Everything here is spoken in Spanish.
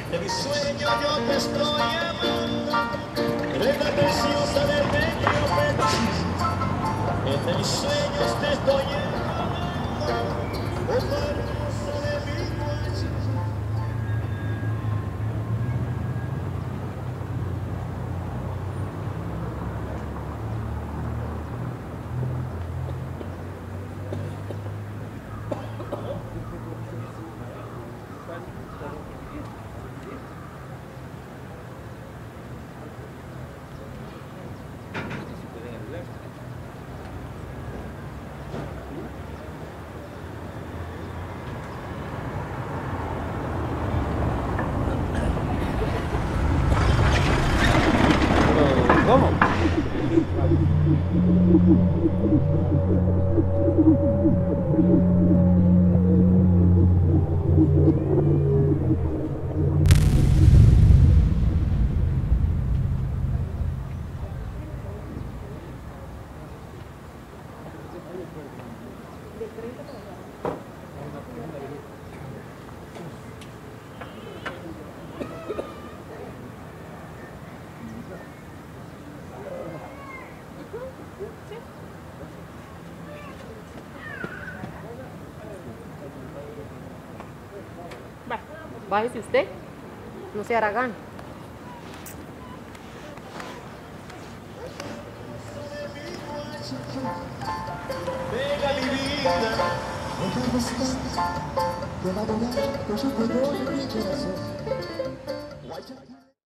De mi sueño yo te estoy llamando, reina preciosa del bello Pedro. En mis sueños te estoy llamando, oh hermosa de mi guacho. ¿Cómo? Bájese usted, no se haragán. Venga mi vida, Te va a doler, pero yo te doy mi corazón.